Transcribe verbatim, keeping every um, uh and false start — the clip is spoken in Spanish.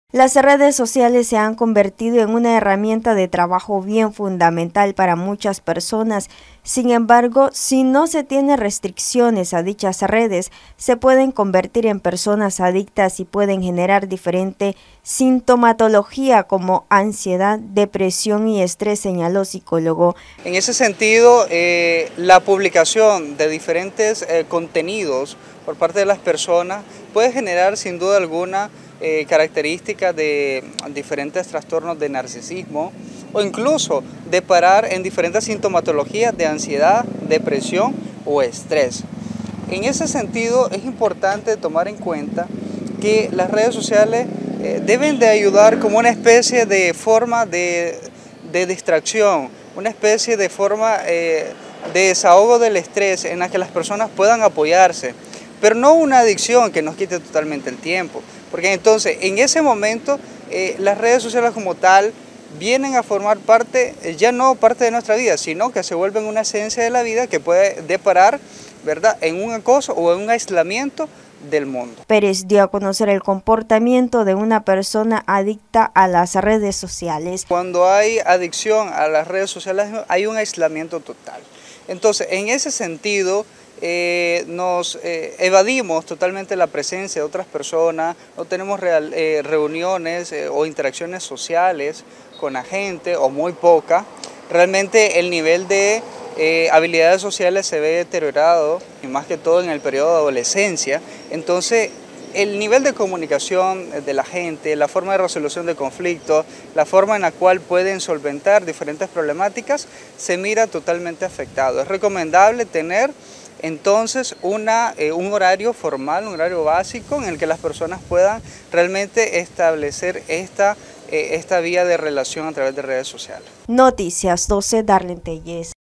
Las redes sociales se han convertido en una herramienta de trabajo bien fundamental para muchas personas. Sin embargo, si no se tiene restricciones a dichas redes, se pueden convertir en personas adictas y pueden generar diferente sintomatología como ansiedad, depresión y estrés, señaló psicólogo. En ese sentido, eh, la publicación de diferentes eh, contenidos por parte de las personas puede generar sin duda alguna Eh, características de diferentes trastornos de narcisismo o incluso de parar en diferentes sintomatologías de ansiedad, depresión o estrés. En ese sentido es importante tomar en cuenta que las redes sociales eh, deben de ayudar como una especie de forma de, de distracción, una especie de forma eh, de desahogo del estrés en la que las personas puedan apoyarse, pero no una adicción que nos quite totalmente el tiempo, porque entonces en ese momento eh, las redes sociales como tal vienen a formar parte, eh, ya no parte de nuestra vida, sino que se vuelven una esencia de la vida que puede deparar, ¿verdad?, en un acoso o en un aislamiento del mundo. Pérez dio a conocer el comportamiento de una persona adicta a las redes sociales. Cuando hay adicción a las redes sociales hay un aislamiento total. Entonces, en ese sentido, eh, nos eh, evadimos totalmente la presencia de otras personas, no tenemos real, eh, reuniones eh, o interacciones sociales con la gente o muy poca. Realmente el nivel de eh, habilidades sociales se ve deteriorado, y más que todo en el periodo de adolescencia. Entonces, el nivel de comunicación de la gente, la forma de resolución de conflictos, la forma en la cual pueden solventar diferentes problemáticas, se mira totalmente afectado. Es recomendable tener entonces una, eh, un horario formal, un horario básico en el que las personas puedan realmente establecer esta, eh, esta vía de relación a través de redes sociales. Noticias doce, Darlene Telles.